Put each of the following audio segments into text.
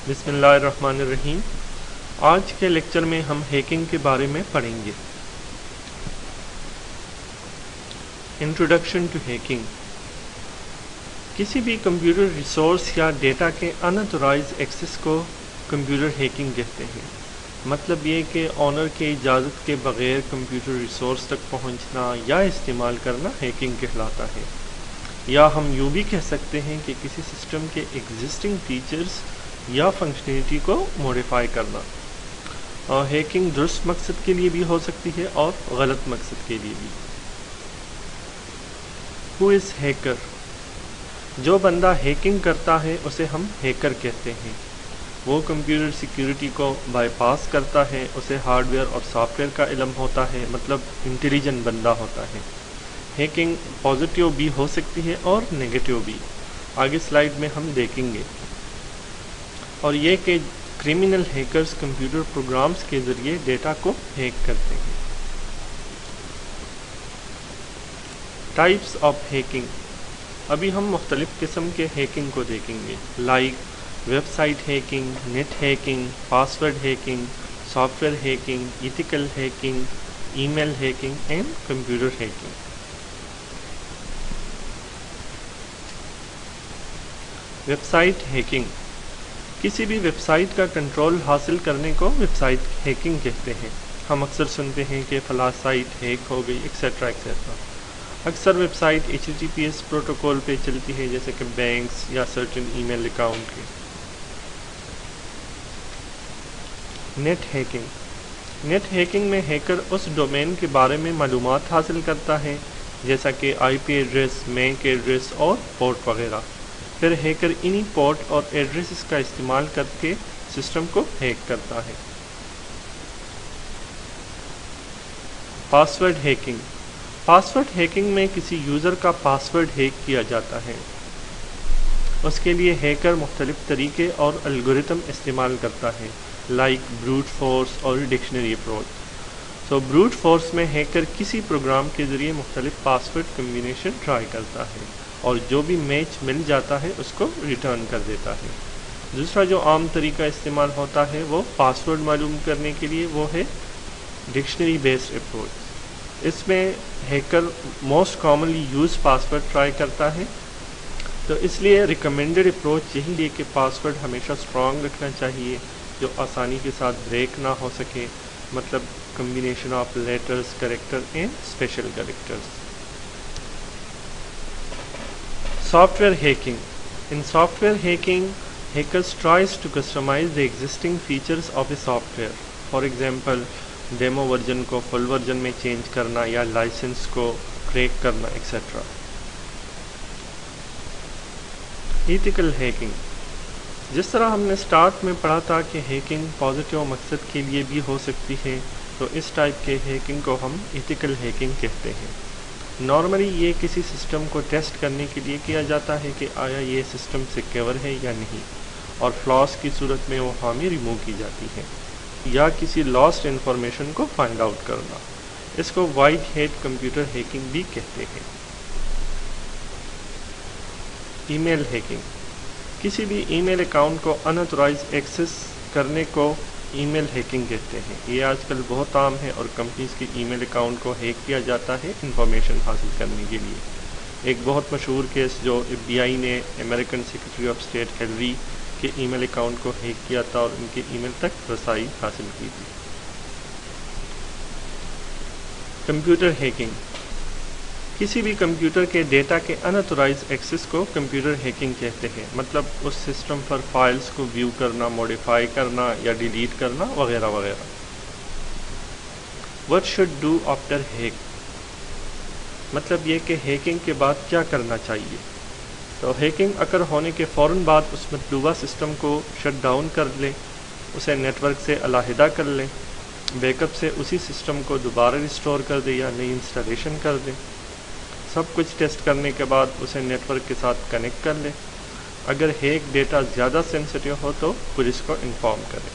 بسم اللہ الرحمن الرحیم۔ آج کے لیکچر میں ہم ہیکنگ کے بارے میں پڑھیں گے۔ Introduction to hacking. کسی بھی کمپیوٹر ریسورس یا ڈیٹا کے اناتورائز ایکسس کو کمپیوٹر ہیکنگ کہتے ہیں۔ مطلب یہ کہ آنر کے اجازت کے بغیر کمپیوٹر ریسورس تک پہنچنا یا استعمال کرنا ہیکنگ کہلاتا ہے، یا ہم یوں بھی کہہ سکتے ہیں کہ کسی سسٹم کے ایگزسٹنگ فیچرز یا فنکشنلٹی کو موڈیفائی کرنا۔ ہیکنگ درست مقصد کے لیے بھی ہو سکتی ہے اور غلط مقصد کے لیے بھی۔ Who is hacker? جو بندہ ہیکنگ کرتا ہے اسے ہم ہیکر کہتے ہیں۔ وہ کمپیوٹر سیکیورٹی کو بائی پاس کرتا ہے، اسے ہارڈ ویئر اور سافٹ ویئر کا علم ہوتا ہے، مطلب انٹیلیجنٹ بندہ ہوتا ہے۔ ہیکنگ پازیٹیو بھی ہو سکتی ہے اور نیگیٹیو بھی، آگے سلائیڈ میں ہم دیکھیں گے۔ اور یہ کہ کریمنل ہیکرز کمپیوٹر پروگرامز کے ذریعے ڈیٹا کو ہیک کرتے ہیں۔ Types of hacking. ابھی ہم مختلف قسم کے ہیکنگ کو دیکھیں گے، like website hacking, net hacking, password hacking, software hacking, ethical hacking, email hacking and computer hacking. Website hacking. کسی بھی ویب سائٹ کا کنٹرول حاصل کرنے کو ویب سائٹ ہیکنگ کہتے ہیں۔ ہم اکثر سنتے ہیں کہ فلاں سائٹ ہیک ہو گئی ایکسیٹرا ایکسیٹرا۔ اکثر ویب سائٹ HTTPS پروٹوکول پہ چلتی ہے، جیسے کہ بینکس یا سرٹن ای میل اکاؤنٹ کے۔ Net hacking. نیٹ ہیکنگ میں ہیکر اس ڈومین کے بارے میں معلومات حاصل کرتا ہے، جیسا کہ IP ایڈریس، میک ایڈریس اور پورٹ وغیرہ۔ پھر ہیکر انہی پورٹ اور ایڈریسز کا استعمال کر کے سسٹم کو ہیک کرتا ہے۔ Password hacking. پاسورڈ ہیکنگ میں کسی یوزر کا پاسورڈ ہیک کیا جاتا ہے۔ اس کے لیے ہیکر مختلف طریقے اور الگورتھم استعمال کرتا ہے، لائک بروٹ فورس اور ڈکشنری اپروچ۔ بروٹ فورس میں ہیکر کسی پروگرام کے ذریعے مختلف پاسورڈ کمبینیشن ٹرائی کرتا ہے اور جو بھی میچ مل جاتا ہے اس کو ریٹرن کر دیتا ہے۔ دوسرا جو عام طریقہ استعمال ہوتا ہے وہ پاسورڈ معلوم کرنے کے لیے، وہ ہے ڈکشنری بیسڈ اپروچ۔ اس میں hacker most commonly use password try کرتا ہے، تو اس لیے ریکمینڈڈ اپروچ یہی ہے کہ پاسورڈ ہمیشہ اسٹرانگ رکھنا چاہیے، جو آسانی کے ساتھ بریک نہ ہو سکے، مطلب combination of letters, character and special characters. Software hacking. In software hacking, hackers tries to customize the existing features of a software. For example, demo version کو فل ورژن میں چینج کرنا یا licence کو crack کرنا etcetera. Ethical hacking. جس طرح ہم نے سٹارٹ میں پڑھا تھا کہ ہیکنگ پازیٹیو مقصد کے لیے بھی ہو سکتی ہے، تو اس ٹائپ کے ہیکنگ کو ہم ایتھیکل ہیکنگ کہتے ہیں۔ نارملی یہ کسی سسٹم کو ٹیسٹ کرنے کے لیے کیا جاتا ہے کہ آیا یہ سسٹم سیکیور ہے یا نہیں، اور فلاس کی صورت میں وہ خامی ریموو کی جاتی ہے، یا کسی لاسٹ انفارمیشن کو فائنڈ آؤٹ کرنا۔ اس کو وائٹ ہیٹ کمپیوٹر ہیکنگ بھی کہتے ہیں۔ Email hacking. کسی بھی ای میل اکاؤنٹ کو اناتورائز ایکسس کرنے کو ای میل ہیکنگ کہتے ہیں۔ یہ آج کل بہت عام ہے اور کمپنیز کے ای میل اکاؤنٹ کو ہیک کیا جاتا ہے انفارمیشن حاصل کرنے کے لیے۔ ایک بہت مشہور کیس جو FBI نے American secretary of state Hillary کے ای میل اکاؤنٹ کو ہیک کیا تھا اور ان کے ای میل تک رسائی حاصل کی تھی۔ Computer hacking. کسی بھی کمپیوٹر کے ڈیٹا کے اناتورائز ایکسس کو کمپیوٹر ہیکنگ کہتے ہیں، مطلب اس سسٹم پر فائلز کو ویو کرنا، موڈیفائی کرنا یا ڈیلیٹ کرنا وغیرہ وغیرہ۔ What should do after hack؟ مطلب یہ کہ ہیکنگ کے بعد کیا کرنا چاہیے۔ تو ہیکنگ اکر ہونے کے فوراً بعد اس مطلوبہ سسٹم کو شٹ ڈاؤن کر لیں، اسے نیٹ ورک سے علیحدہ کر لیں، بیک اپ سے اسی سسٹم کو دوبارہ ریسٹور کر دیں یا نئی انسٹالیشن کر دیں۔ سب کچھ ٹیسٹ کرنے کے بعد اسے نیٹ ورک کے ساتھ کنیکٹ کر لیں۔ اگر ہیک ڈیٹا زیادہ سینسٹیو ہو تو پولیس کو انفارم کریں۔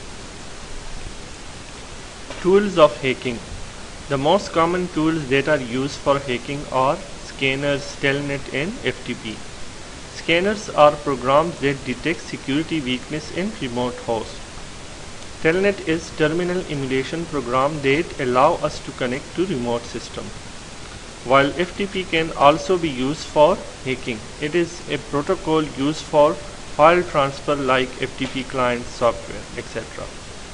Tools of hacking. The most common tools that are used for hacking are scanners, Telnet and FTP. Scanners are programs that detect security weakness in remote hosts. Telnet is terminal emulation program that allow us to connect to remote system. While FTP can also be used for hacking, it is a protocol used for file transfer like FTP client software, etc.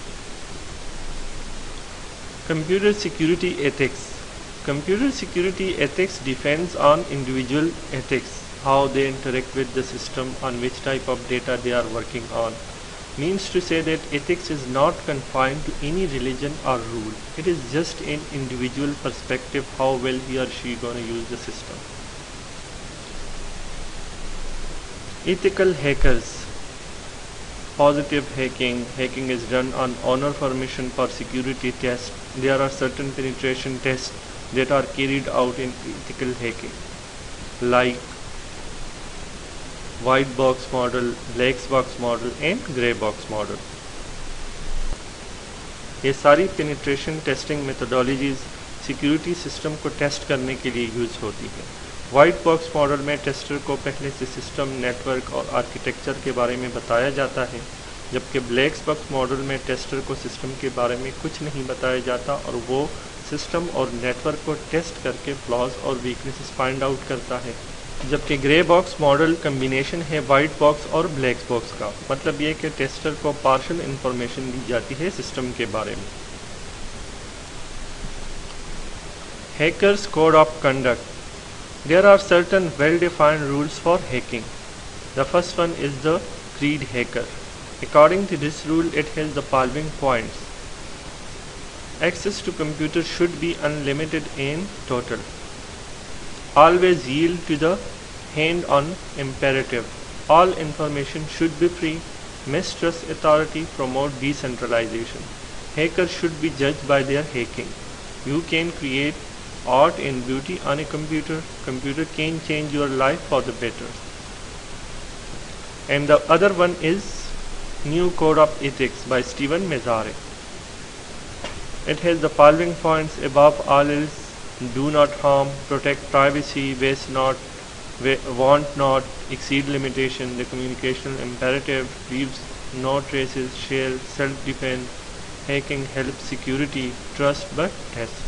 Computer security ethics. Computer security ethics depends on individual ethics, how they interact with the system, on which type of data they are working on. Means to say that ethics is not confined to any religion or rule. It is just an individual perspective how well he or she gonna use the system. Ethical hackers. Positive hacking. Hacking is done on honor permission for security tests. There are certain penetration tests that are carried out in ethical hacking, like white box model, black box model and grey box model. یہ ساری penetration testing methodologies security system کو test کرنے کے لیے use ہوتی ہیں. White box model میں tester کو پہلے سے سسٹم، نیٹورک اور آرکیٹیکچر کے بارے میں بتایا جاتا ہے، جبکہ بلیک باکس ماڈل میں ٹیسٹر کو سسٹم کے بارے میں کچھ نہیں بتایا جاتا اور وہ سسٹم اور نیٹورک کو ٹیسٹ کر کے فلاز اور ویکنیسز فائنڈ آؤٹ کرتا ہے. جبکہ گرے باکس ماڈل کمبینیشن ہے وائٹ باکس اور بلیک باکس کا. مطلب یہ کہ ٹیسٹر کو پارشل انفارمیشن دی جاتی ہے سسٹم کے بارے میں. Hackers Code of Conduct. There are certain well-defined rules for hacking. The first one is the creed hacker. According to this rule, it has the following points. Access to computer should be unlimited and total. Always yield to the hand-on imperative. All information should be free. Mistrust authority. Promote decentralization. Hackers should be judged by their hacking. You can create art and beauty on a computer. Computer can change your life for the better. And the other one is New Code of Ethics by Stephen Mazzare. It has the following points. Above all else, do not harm, protect privacy, waste not, want not, exceed limitation. The communication imperative leaves no traces, share, self-defense. Hacking helps security, trust but test.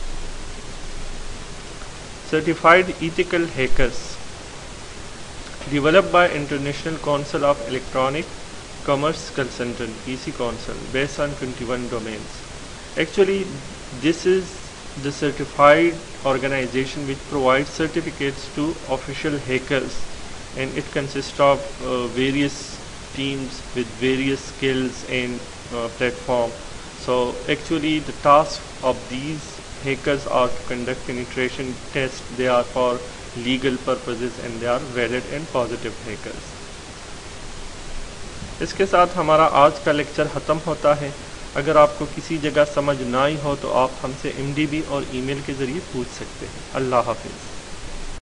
Certified Ethical Hackers. Developed by International Council of Electronic Commerce Consultant, EC Council, based on 21 domains. Actually, this is the certified organization which provides certificates to official hackers, and it consists of various teams with various skills and platform. So actually the task of these hackers are to conduct penetration tests. They are for legal purposes and they are valid and positive hackers. اس کے ساتھ ہمارا آج کا lecture ختم ہوتا ہے. اگر آپ کو کسی جگہ سمجھ نہ آئی ہو تو آپ ہم سے MDB اور ای میل کے ذریعے پوچھ سکتے ہیں. اللہ حافظ.